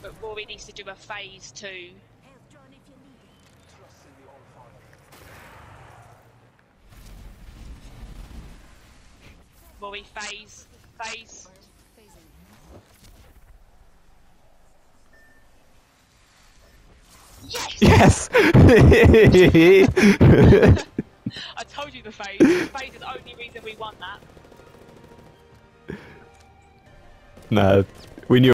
But Rory needs to do a phase 2. Rory, phase. Yes! Yes! I told you the phase. The phase is the only reason we won that. No, we knew